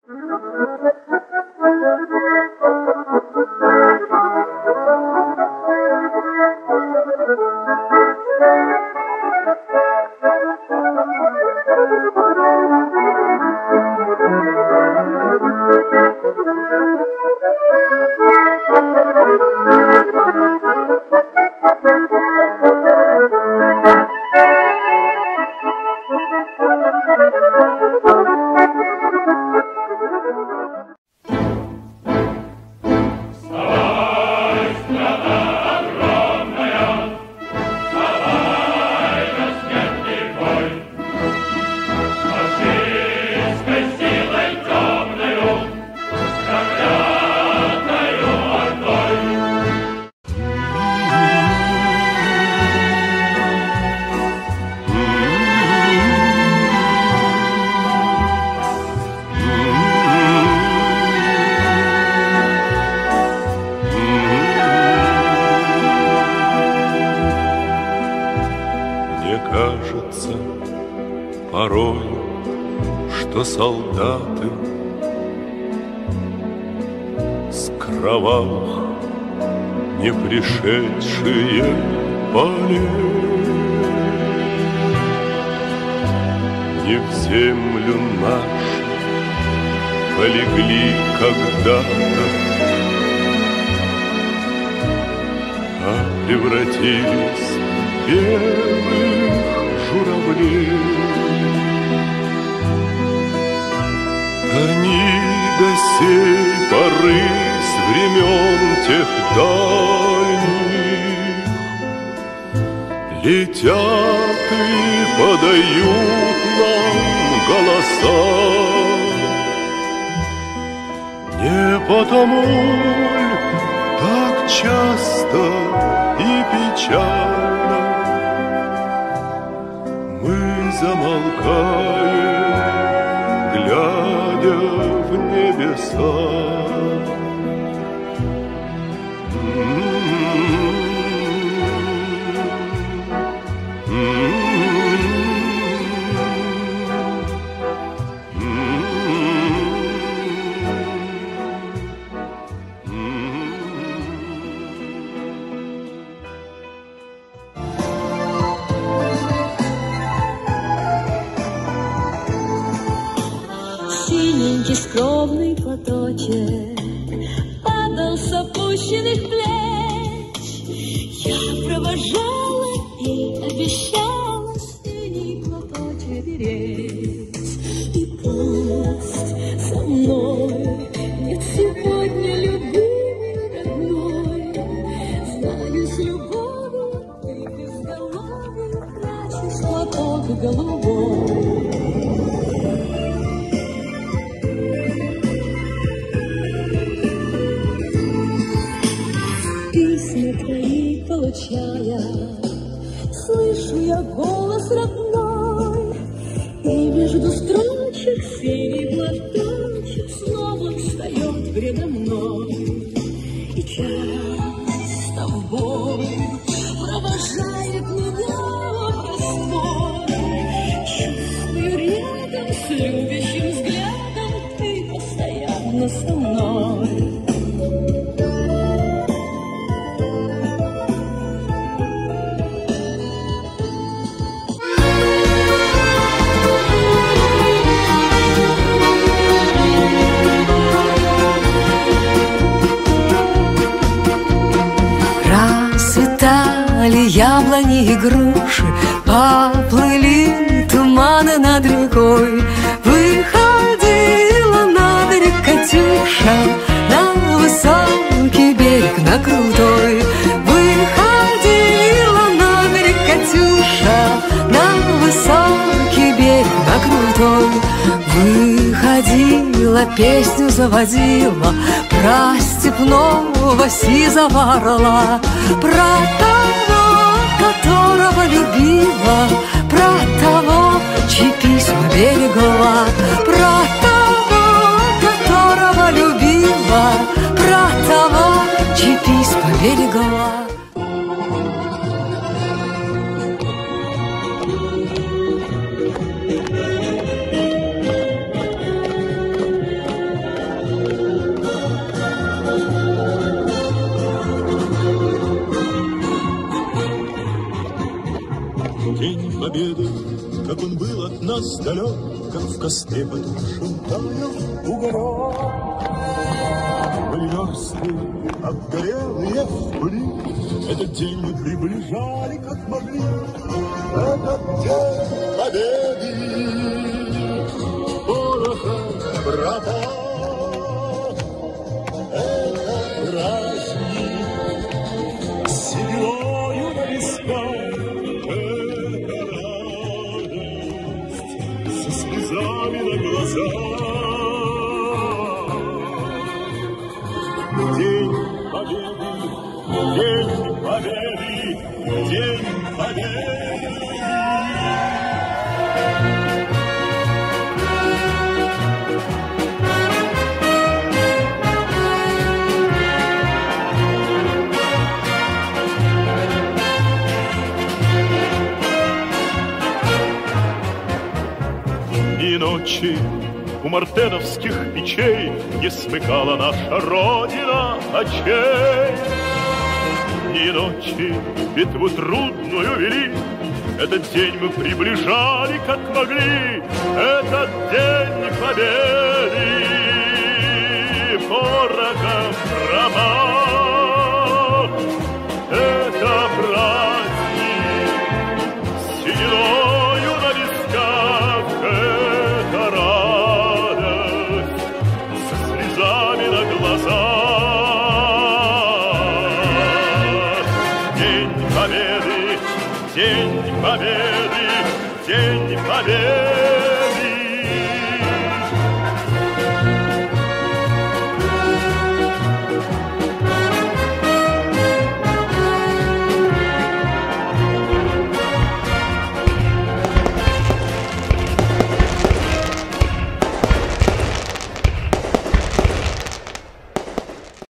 Солдаты с кровавых не пришедшие полей не в землю нашу полегли когда-то, а превратились в белых журавлей. Они до сей поры с времен тех дальних летят и подают нам голоса. Не потому ль так часто и печально мы замолкаем, глядя в небеса. Синенький скромный платочек падал с опущенных плеч. Я провожала и обещала синий платочек беречь. И пусть со мной нет сегодня любимый родной, знаю, с любовью ты безголовый прячешь платок голубой. Получая, слышу я голос родной, и между строчек синий платочек снова встает передо мной. И часто в бой провожает меня простой. Чувствую рядом с любящим взглядом ты постоянно со мной. Яблони и груши, поплыли туманы над рекой. Выходила на берег Катюша, на высокий берег, на крутой. Выходила на берег Катюша, на высокий берег, на крутой. Выходила, песню заводила про степного сизого орла, про того, которого любила, про того, чьи письма берегла, про того, которого любила, про того, чьи письма берегла. День Победы, как он был от нас далек, как в костре потухшем таял уголек. Были версты, обгорелые в пыли, этот день мы приближали, как могли. Этот день Победы, пороха, брата, это праздник сединою на висках, это радость со слезами на глазах. День Победы, День Победы, День Победы. И ночи у мартеновских печей не смыкала наша Родина очей. И ночи битву трудную вели, этот день мы приближали, как могли. Этот день Победы порохом промах. Это праздник сединою на висках, это радость со слезами на глазах. День Победы, День Победы, День Победы.